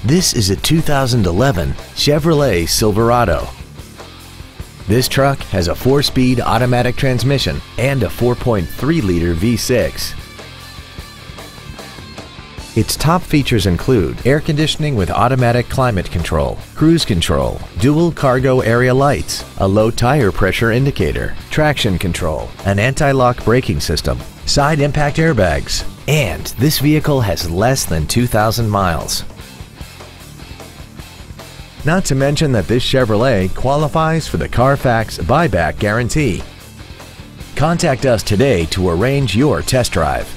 This is a 2011 Chevrolet Silverado. This truck has a 4-speed automatic transmission and a 4.3-liter V6. Its top features include air conditioning with automatic climate control, cruise control, dual cargo area lights, a low tire pressure indicator, traction control, an anti-lock braking system, side impact airbags, and this vehicle has less than 2,000 miles. Not to mention that this Chevrolet qualifies for the Carfax buyback guarantee. Contact us today to arrange your test drive.